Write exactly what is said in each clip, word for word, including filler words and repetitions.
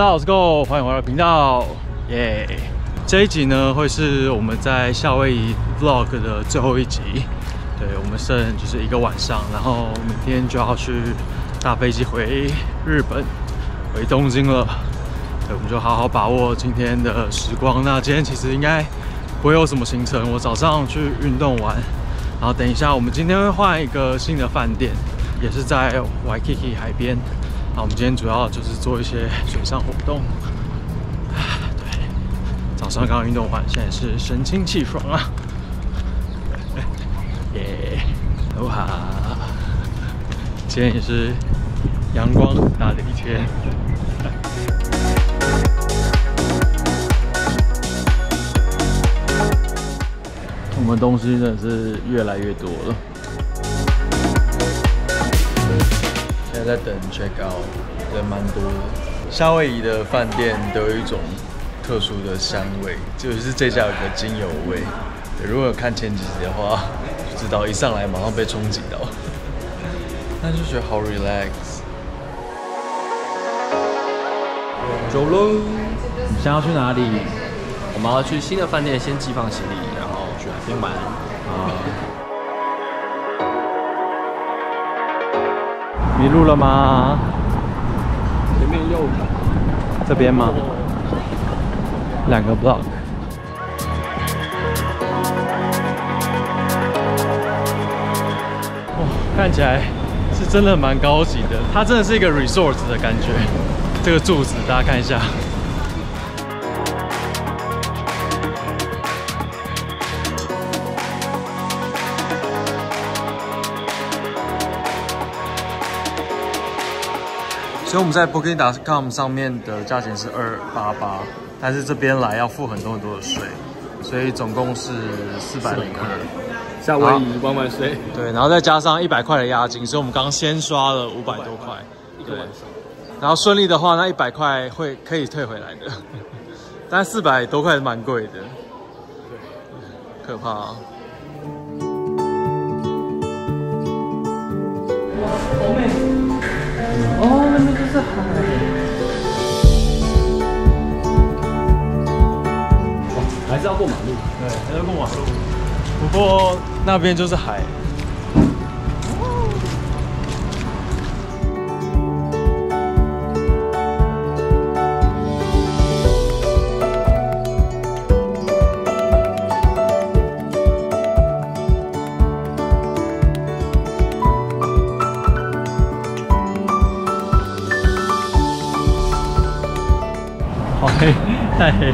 好，我是 Go， 欢迎回到频道，耶、yeah ！这一集呢会是我们在夏威夷 Vlog 的最后一集，对我们剩就是一个晚上，然后明天就要去搭飞机回日本，回东京了。对，我们就好好把握今天的时光。那今天其实应该不会有什么行程，我早上去运动完，然后等一下我们今天会换一个新的饭店，也是在 Waikiki 海边。那我们今天主要就是做一些水上活动。对，早上刚运动完，现在是神清气爽啊！耶，哇！今天也是阳光大的一天。我们东西真的是越来越多了。现在在等 check out， 人蛮多的。夏威夷的饭店都有一种特殊的香味，就是这家有个精油味。如果有看前几集的话，就知道一上来马上被冲击到，但就觉得好 relax。走喽！你现在要去哪里？ 我们要去新的饭店，先寄放行李，然后去海边玩。啊！ 迷路了吗？ 前面右转。 这边吗？两个 block。哇，看起来是真的蛮高级的，它真的是一个 resort 的感觉。这个柱子大家看一下。所以我们在 Booking dot com 上面的价钱是二八八，但是这边来要付很多很多的税，所以总共是四百零二。 夏威夷万万岁！ 对，然后再加上一百块的押金，所以我们刚先刷了五百多块， 一个晚上。 然后顺利的话，那一百块会可以退回来的，但四百多块蛮贵的，对，可怕啊！后面。哦，那边就是海。 哦，还是要过马路。 对，还是要过马路。不过那边就是海。好黑，太黑。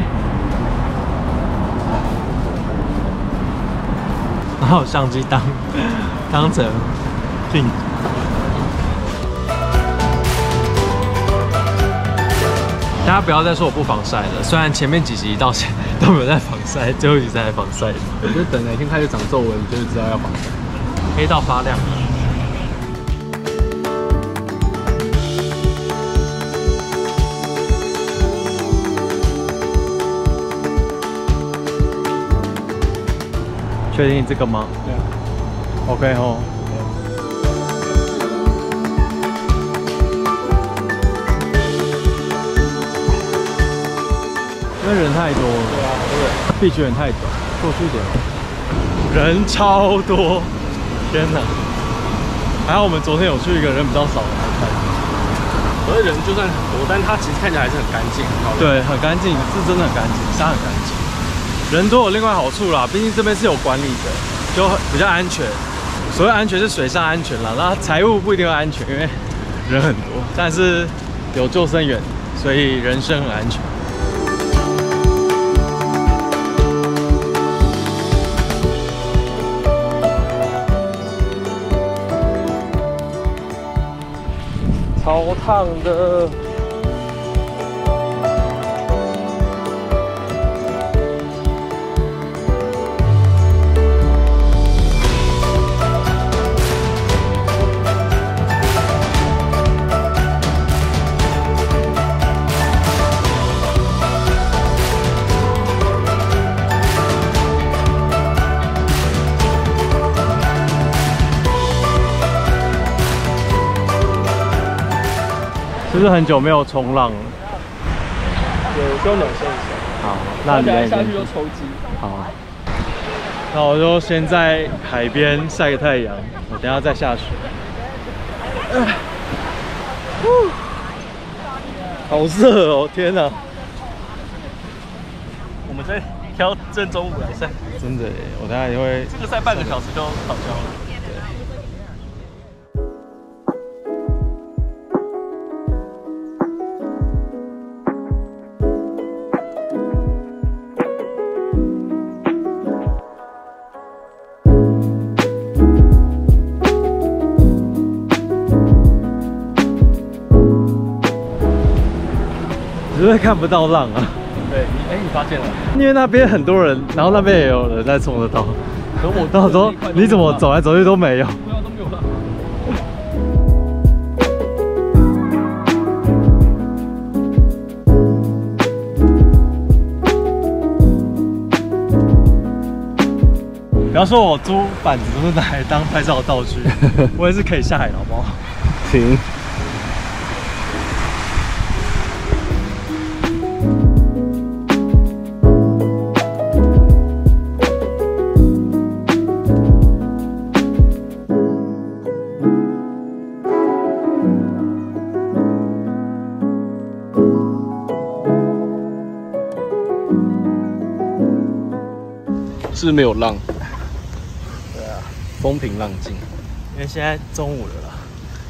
然后相机当当成镜。大家不要再说我不防晒了，虽然前面几集到现在都没有在防晒，最后一集才防晒。 我就等哪天开始长皱纹，就知道要防晒， 黑到发亮。确定这个吗？对。OK 吼。因为人太多了。对啊，对。地区人太短，过去一点。人超多，天哪！还好我们昨天有去一个人比较少的海滩。 可是人就算很多，但它其实看起来还是很干净。 对，很干净，是真的很干净，沙很干净。人多有另外好处啦，毕竟这边是有管理的，就比较安全。所谓安全是水上安全啦，那财务不一定会安全，因为人很多，但是有救生员，所以人身很安全。超烫的。是不是很久没有冲浪了？ 对，我需要暖身一下。 好，那你等下下去就抽筋。 好，那我就先在海边晒个太阳，我等下再下去。呃好热哦！天哪！ 我们在挑正中午来晒， 真的耶，我等下也会。 这个晒半个小时就烤焦了。 只是看不到浪啊。 对，你哎，你发现了？ 因为那边很多人，然后那边也有人在冲得到。 可我然后我说你怎么走来走去都没有？ 对啊，都没有浪。 不要说我租板子都是拿来当拍照的道具，我也是可以下海的，好不好？ 行。是没有浪，对啊，风平浪静。 因为现在中午了啦，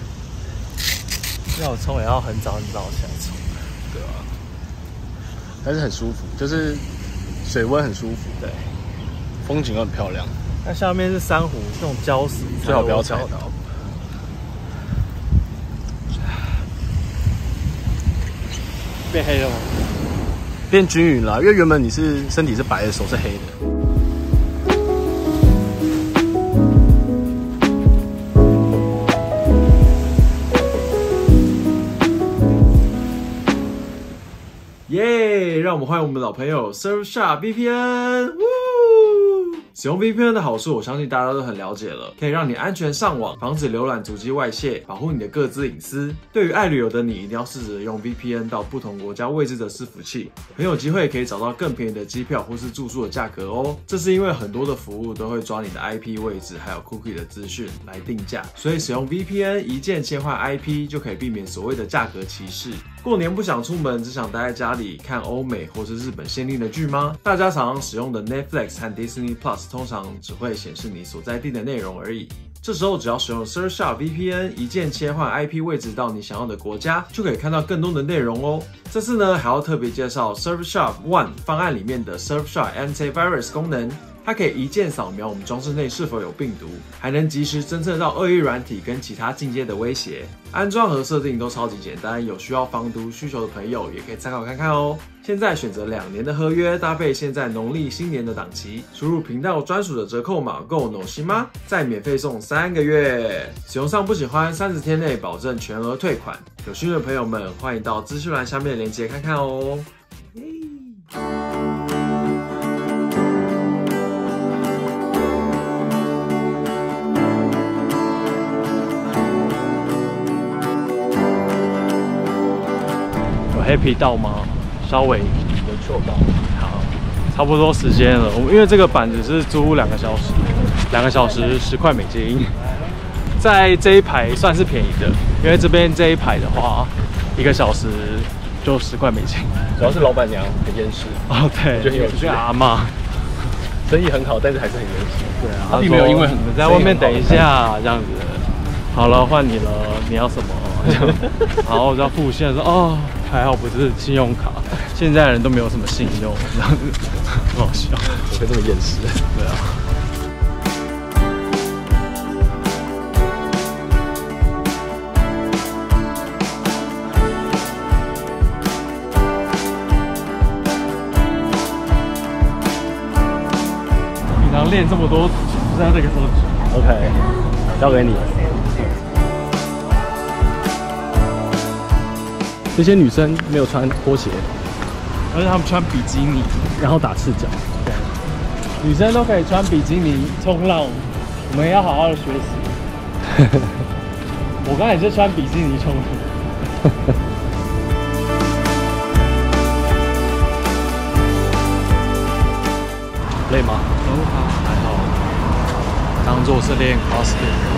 要冲也要很早很早起来冲， 对啊，但是很舒服，就是水温很舒服，对，风景又很漂亮。 那下面是珊瑚，这种礁石最好不要踩到。 变黑了吗？ 变均匀了，因为原本你是身体是白的，手是黑的。 耶！让我们欢迎我们的老朋友 Surfshark V P N。使用 V P N 的好处，我相信大家都很了解了，可以让你安全上网，防止浏览足迹外泄，保护你的个资隐私。对于爱旅游的你，一定要试着用 V P N 到不同国家位置的伺服器，很有机会可以找到更便宜的机票或是住宿的价格哦。这是因为很多的服务都会抓你的 I P 位置，还有 cookie 的资讯来定价，所以使用 V P N 一键切换 I P 就可以避免所谓的价格歧视。过年不想出门，只想待在家里看欧美或是日本限定的剧吗？大家常常使用的 Netflix 和 Disney Plus 通常只会显示你所在地的内容而已。这时候只要使用 Surfshark V P N， 一键切换 I P 位置到你想要的国家，就可以看到更多的内容哦。这次呢，还要特别介绍 Surfshark One 方案里面的 Surfshark Antivirus 功能。它可以一键扫描我们装置内是否有病毒，还能及时侦测到恶意软体跟其他进阶的威胁。安装和设定都超级简单，有需要防毒需求的朋友也可以参考看看哦。现在选择两年的合约，搭配现在农历新年的档期，输入频道专属的折扣码 Go No 西吗？再免费送三个月，使用上不喜欢，三十天内保证全额退款。有兴趣的朋友们，欢迎到资讯栏下面的链接看看哦。Happy 到吗？稍微有秀到。 好，差不多时间了。我们因为这个板子是租两个小时，两个小时十块美金，在这一排算是便宜的，因为这边这一排的话，一个小时就十块美金。 主要是老板娘很厌世。 哦，对， 就很有趣。 阿嬷， 生意很好，但是还是很厌世。 对啊， 他并没有因为很你们在外面等一下这样子。好了，换你了，你要什么？然后我就要付现，说哦，还好不是信用卡，现在人都没有什么信用，这样子很好笑， 怎么会这么厌世？ 对啊。平常练这么多，不知道这个多久。 OK， 交给你。这些女生没有穿拖鞋， 而且她们穿比基尼， 然后打赤脚。 对，女生都可以穿比基尼冲浪，我们也要好好的学习。我刚才也是穿比基尼冲的。 累吗？ 哦，还好，当做是练 CrossFit。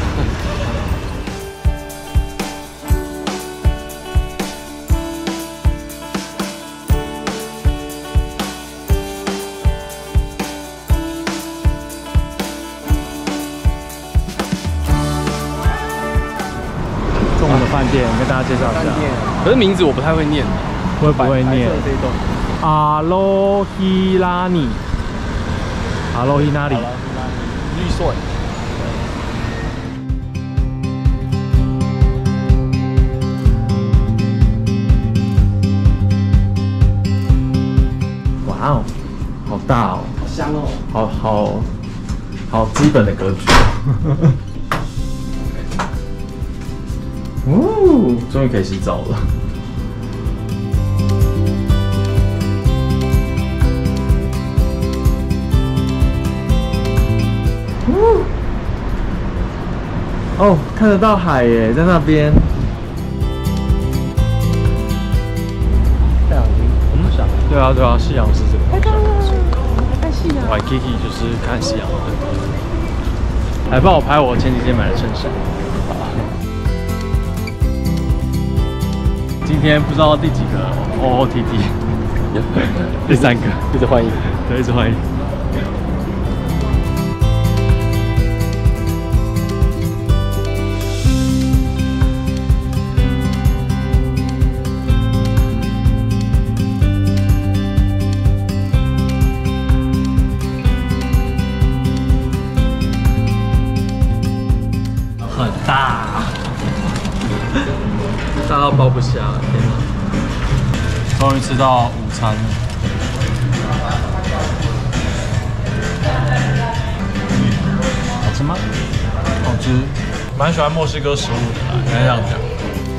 中午的饭店跟大家介绍一下， 可是名字我不太会念， 会不会念？ 这一栋阿罗希拉尼，阿罗希拉尼， 绿帅。 哇哦，好大哦， 好香哦， 好好好基本的格局。哦，终于可以洗澡了。哦，看得到海耶，在那边。 太阳已经很小。 对啊，对啊，夕阳是这个。 太棒了，看夕阳。 Waikiki 就是看夕阳的，还帮我拍我前几天买的衬衫。今天不知道第几个 O O T D， 第三个， 一直欢迎， 对，一直欢迎。很大。大到包不下，天哪！终于吃到午餐了。好吃吗？好吃，蛮喜欢墨西哥食物的啦，应该这样讲。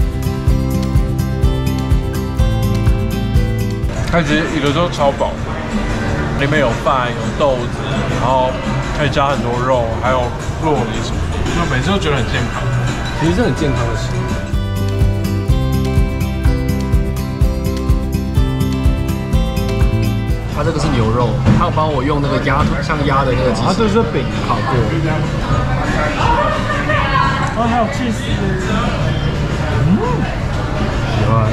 它其实一个都超饱，里面有饭、有豆子，然后可以加很多肉，还有酪梨什么的，就每次都觉得很健康。 其实是很健康的食物。 它这个是牛肉，他有帮我用那个鸭像鸭的那个机器， 它这是饼烤过。 哦，还有起司，嗯，喜欢。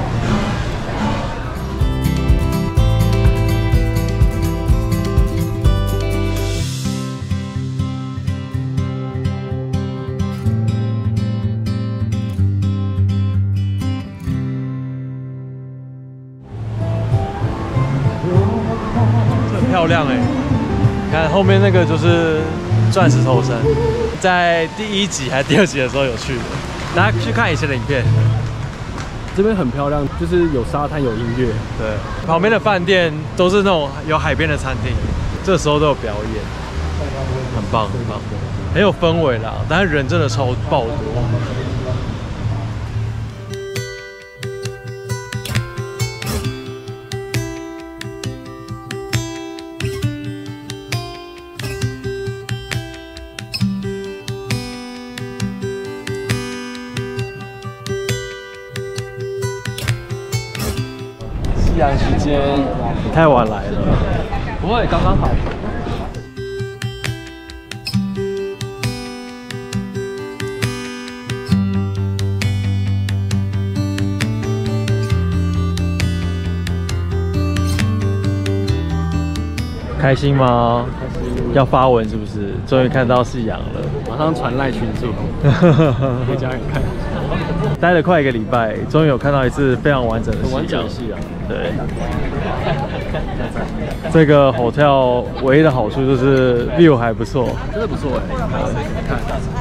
漂亮哎、欸！你看后面那个就是钻石头山，在第一集还是第二集的时候有去的，大家去看以前的影片。 这边很漂亮，就是有沙滩有音乐， 对，旁边的饭店都是那种有海边的餐厅，这时候都有表演，很棒很棒，很有氛围啦。但是人真的超爆多。 夕阳时间太晚来了， 不会刚刚好。 开心吗？开心。要发文是不是？终于看到夕阳了， 马上传赖群组给家人看。 待了快一个礼拜，终于有看到一次非常完整的夕阳。 完整的夕阳。 对。这个 hotel 唯一的好处就是 view 还不错， 真的不错哎。看。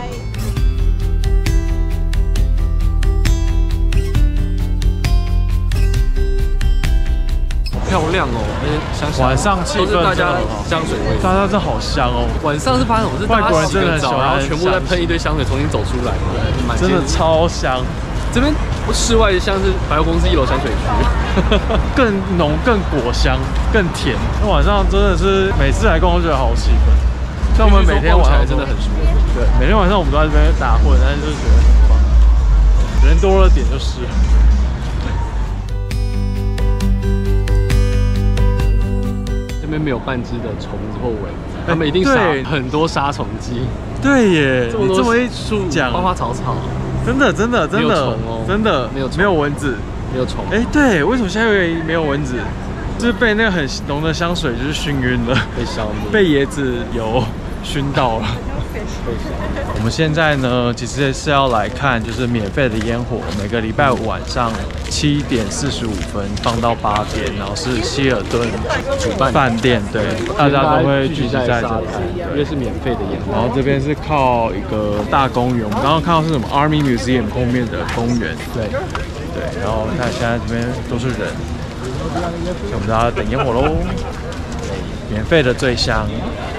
漂亮哦！而且晚上气氛大家香水味， 大家真好香哦。 晚上是发现我是外国人真的很喜欢， 然后全部在喷一堆香水，重新走出来，对， 真的超香。 这边室外像是百货公司一楼香水区， 更浓、更果香、更甜。那晚上真的是每次来逛都觉得好气氛。像我们每天晚上真的很舒服。 对，每天晚上我们都在这边打混，但是就是觉得很棒。人多了点就是。 这边边没有半只的虫子或蚊子，他们一定杀很多杀虫剂。 对耶， 这么多你这么一树讲， 花花草草， 真的真的真的没有虫哦真的没有虫没有蚊子。 没有虫。 哎，对，为什么夏威夷没有蚊子？就是被那个很浓的香水就是熏晕了， 被消灭， 被椰子油熏到了。 被消灭。 我们现在呢，其实是要来看就是免费的烟火，每个礼拜五晚上七点四十五分放到八点，然后是希尔顿主办饭店，对，大家都会聚集在这里， 因为是免费的烟火。 然后这边是靠一个大公园，我们刚刚看到是什么 Army Museum 后面的公园， 对对，然后看现在这边都是人，所以我们大家等烟火喽，免费的最香。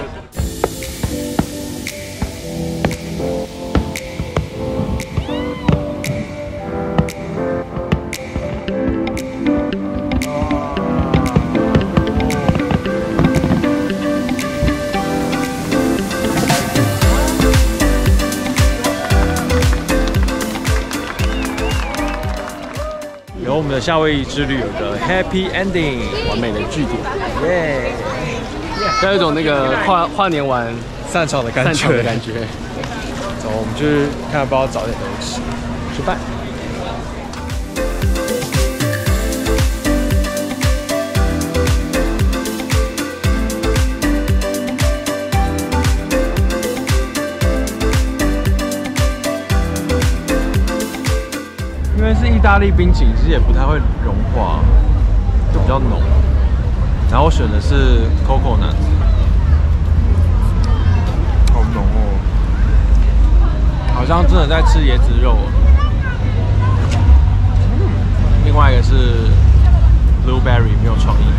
我们的夏威夷之旅有个 happy ending， 完美的句点， 耶！ 要有一种那个跨跨年完散场的感觉， 散场的感觉。 走，我们去看要不要找点东西吃饭。因为是意大利冰淇淋，其实也不太会融化，就比较浓。然后我选的是 coconut， 好浓哦，好像真的在吃椰子肉。另外一个是 blueberry， 没有创意，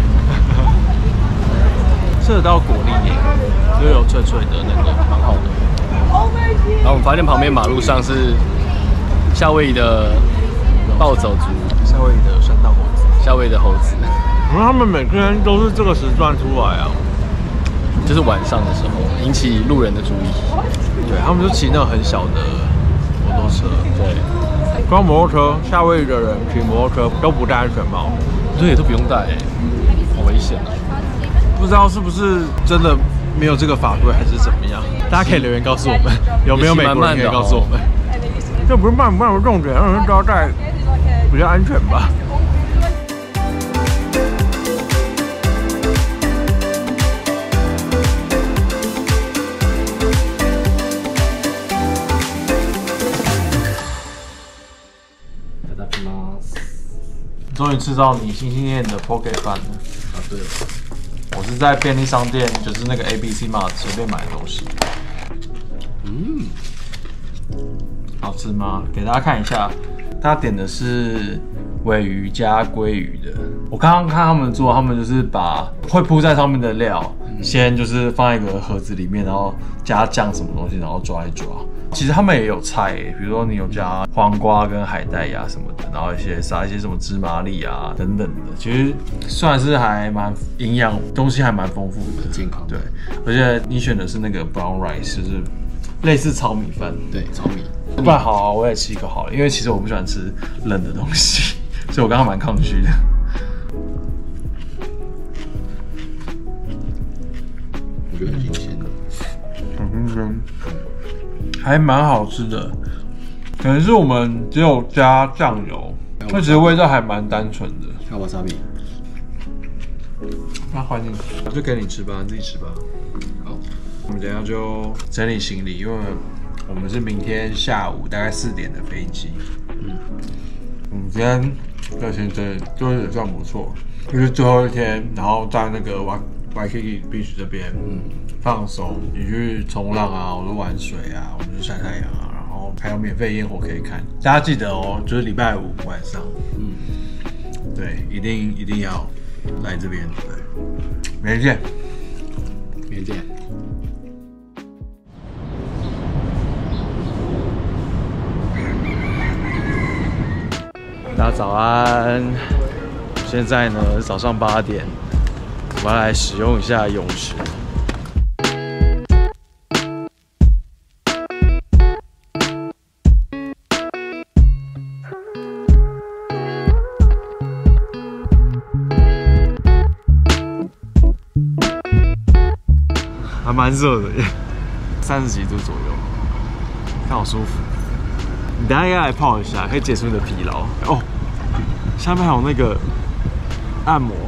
吃得到果粒耶，又有脆脆的那个，蛮好的。 然后我们发现旁边马路上是夏威夷的暴走族， 夏威夷的山道猴子， 夏威夷的猴子。 然后他们每天都是这个时段出来啊， 就是晚上的时候引起路人的注意。 对，他们就骑那种很小的摩托车。 对， 光摩托车，夏威夷的人骑摩托车都不戴安全帽， 对，都不用戴，哎，好危险啊！ 不知道是不是真的没有这个法规，还是怎么样？大家可以留言告诉我们，有没有美国人可以告诉我们？这不是慢不慢的重点，让人都要戴比较安全吧。终于吃到你心心念的 poke 饭了啊！对了， 我是在便利商店，就是那个 A B C Mart 随便买的东西。 嗯， 好吃吗？给大家看一下，他点的是鲔鱼加鲑鱼的。我刚刚看他们做，他们就是把会铺在上面的料，嗯、先就是放在一个盒子里面，然后加酱什么东西，然后抓一抓。其实他们也有菜耶，比如说你有加黄瓜跟海带呀什么的，然后一些撒一些什么芝麻粒啊等等的，其实算是还蛮营养，东西还蛮丰富的， 健康。 对，而且你选的是那个 brown rice， 就是类似糙米饭。 对，糙米。 不然好、啊，我也吃一个好了，因为其实我不喜欢吃冷的东西，所以我刚刚蛮抗拒的。 我觉得很新鲜的， 很新鲜。还蛮好吃的，可能是我们只有加酱油，那其实味道还蛮单纯的。 还有瓦萨比， 那欢迎，就给你吃吧，你自己吃吧。 好， 我们等一下就整理行李，因为我们是明天下午大概四点的飞机。嗯，我们今天表现真的就也算不错，就是最后一天，然后在那个 Waikiki Beach 这边，嗯。放松，你去冲浪啊，或者玩水啊，我们去晒太阳啊，然后还有免费烟火可以看。大家记得哦，就是礼拜五晚上，嗯，对，一定一定要来这边，对，明天见， 明天见。 大家早安，现在呢早上八点，我们要来使用一下泳池。 还蛮热的耶，三十几度左右，看好舒服。你等一下应该来泡一下，可以解除你的疲劳哦。下面还有那个按摩。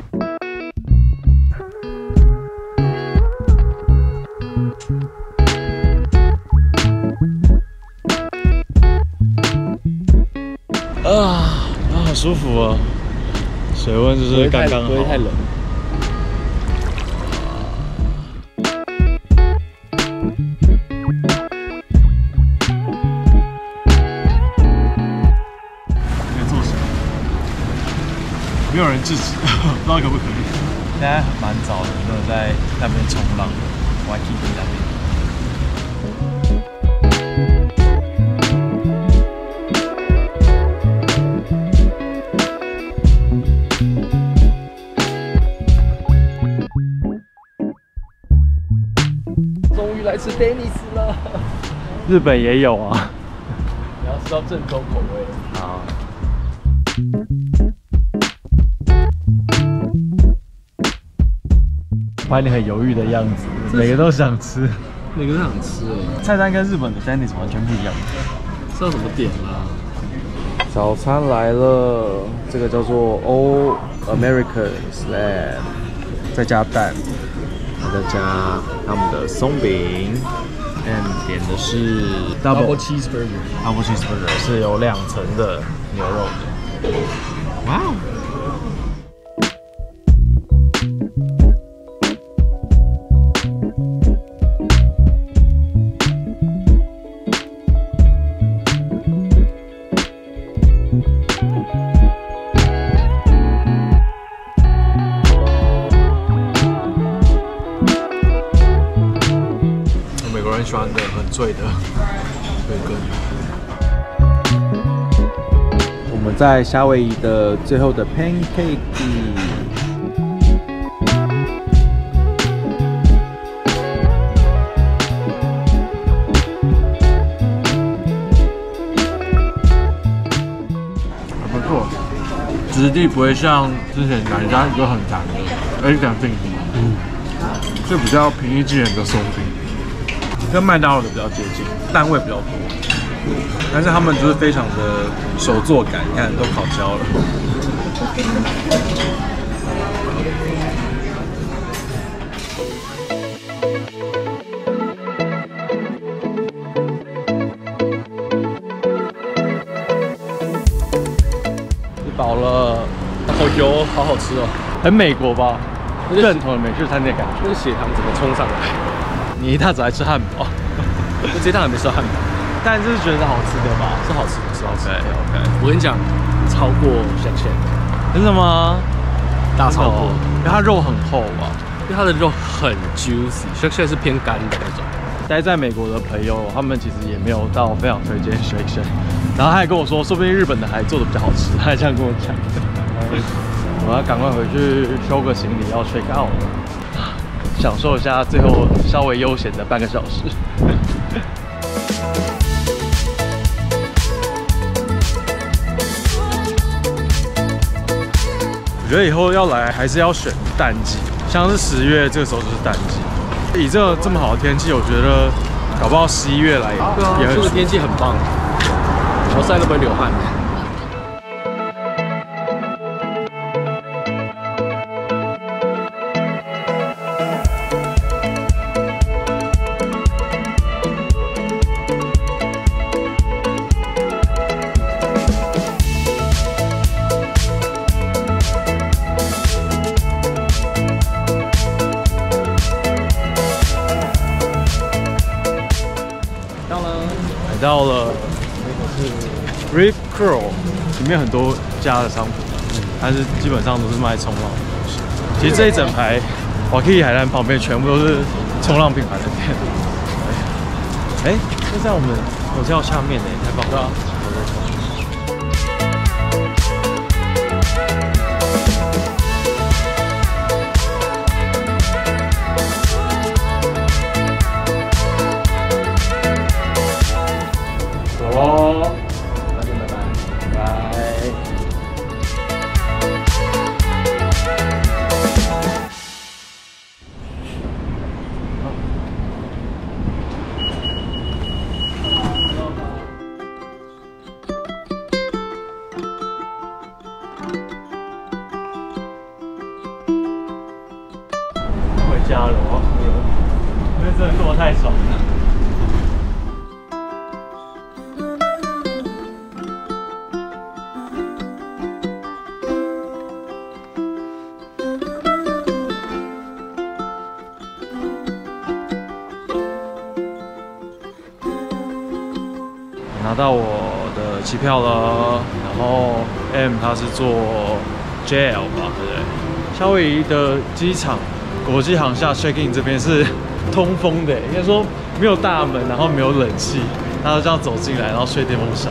啊啊，好舒服啊！水温就是刚刚好， 不会太冷。 可以坐下，没有人制止，不知道可不可以。现在蛮早的，没有在那边冲浪 ，Waikiki 那边。 终于来吃 Dennis 了， 日本也有啊。 你要吃到正宗口味。 好。发现你很犹豫的样子，每个都想吃， 每个都想吃哎。 菜单跟日本的 Dennis 完全不一样。 知道怎么点啦？ 早餐来了，这个叫做 All American Slam， 再加蛋，再加他们的松饼 ，and 点的是 Double cheeseburger， double cheeseburger 是有两层的牛肉的。哇哦！ 很喜欢的，很醉的培根。 我们在夏威夷的最后的 pancake， 还不错，质地不会像之前哪一家一个很难的，而且讲定义，嗯，是比较平易近人的松饼。跟麦当劳的比较接近，蛋味比较多，但是他们就是非常的手作感，你看都烤焦了。 吃饱了，好油，好好吃哦， 很美国吧？正统的美式餐厅的感觉。 那个血糖怎么冲上来？ 你一大早还吃汉堡， 我这趟还没吃到汉堡， 但是觉得好吃的吧？ 是好吃的，是好吃的。 OK， 我跟你讲，超过香香， 真的吗？ 大超过， 因为它肉很厚吧？ 因为它的肉很 juicy， 香香是偏干的那种。 待在美国的朋友，他们其实也没有到非常推荐 Shake Shack， 然后他还跟我说，说不定日本的还做的比较好吃，他还这样跟我讲。我要赶快回去收个行李，要 check out 了。享受一下最后稍微悠闲的半个小时。我觉得以后要来还是要选淡季，像是十月这个时候就是淡季。以这这么好的天气，我觉得搞不好十一月来也也很舒服。 这个天气很棒，我晒都不会流汗。 来到了那个是 Rip Curl， 里面很多家的商品，嗯，但是基本上都是卖冲浪的东西。其实这一整排 Waikiki 海滩旁边全部都是冲浪品牌的店。哎，就在我们hotel下面呢，太棒了！哦，再见，拜拜，拜拜。 加了，我要哭了，因为真的过得太爽了。拿到我的机票了，然后 M 他是坐 J L 吧，对不对？夏威夷的机场国际航厦 check in 这边是通风的，应该说没有大门，然后没有冷气，他就这样走进来，然后吹电风扇。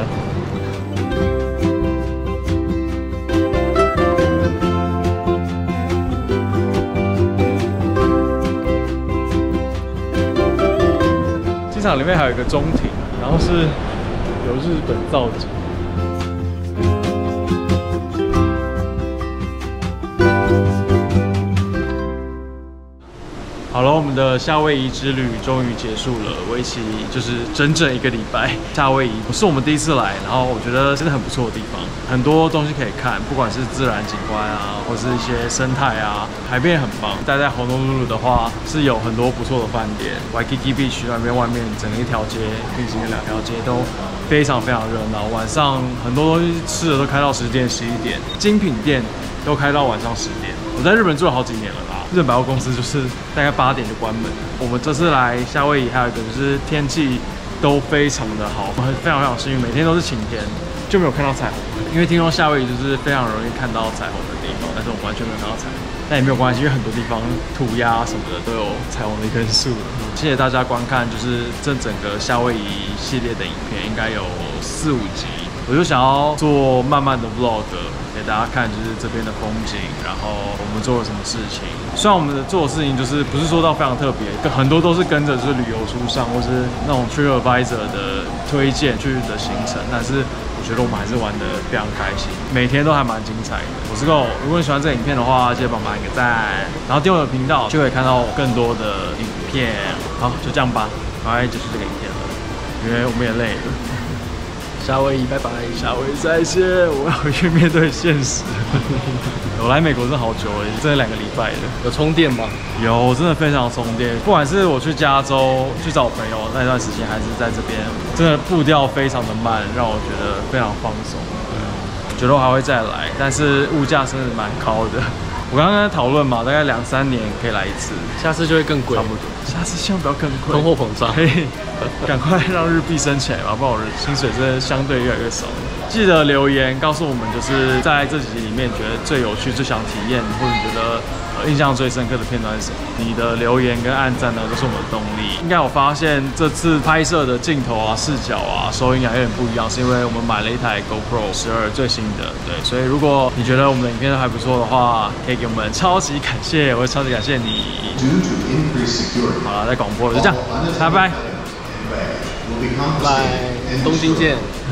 机场里面还有一个中庭，然后是有日本造景。好了，我们的夏威夷之旅终于结束了，为期就是整整一个礼拜。夏威夷不是我们第一次来，然后我觉得真的很不错的地方，很多东西可以看，不管是自然景观啊，或是一些生态啊，海边也很棒。待在 Honolulu 的话，是有很多不错的饭店 ，Waikiki Beach 那边外面整个一条街并行的两条街都非常非常热闹，晚上很多东西吃的都开到十点、十一点，精品店都开到晚上十点。我在日本住了好几年了啦。日本百货公司就是大概八点就关门。我们这次来夏威夷还有一个就是天气都非常的好，我们非常非常幸运，每天都是晴天，就没有看到彩虹。因为听说夏威夷就是非常容易看到彩虹的地方，但是我们完全没有看到彩虹。但也没有关系，因为很多地方涂鸦什么的都有彩虹的元素。谢谢大家观看，就是这整个夏威夷系列的影片，应该有四五集。我就想要做慢慢的 vlog 给大家看，就是这边的风景，然后我们做了什么事情。虽然我们的做的事情就是不是说到非常特别，很多都是跟着就是旅游书上或是那种 TripAdvisor 的推荐去的行程，但是我觉得我们还是玩得非常开心，每天都还蛮精彩的。我是 Go， 如果你喜欢这个影片的话，记得帮忙一个赞，然后订阅我的频道就可以看到更多的影片。好，就这样吧，赶快结束这个影片了，因为我们也累了。 夏威夷，拜拜！ 夏威夷再见，我要回去面对现实。我来美国真的好久了，真的两个礼拜了。 有充电吗？ 有，真的非常充电。不管是我去加州去找朋友那段时间，还是在这边，真的步调非常的慢，让我觉得非常放松。我觉得我还会再来，但是物价真的蛮高的。我刚刚在讨论嘛，大概两三年可以来一次， 下次就会更贵， 差不多。下次希望不要更贵， 通货膨胀。 可以赶快让日币升起来吧，不然我的薪水真的相对越来越少。记得留言告诉我们，就是在这几集里面觉得最有趣、最想体验，或者你觉得呃印象最深刻的片段是什么？你的留言跟按赞呢，都是我们的动力。应该有发现这次拍摄的镜头啊、视角啊、收音啊有点不一样，是因为我们买了一台 GoPro 十二最新的，对。所以如果你觉得我们的影片都还不错的话，可以给我们超级感谢，我会超级感谢你。好了，在广播了，就这样，拜拜。 拜，东京见。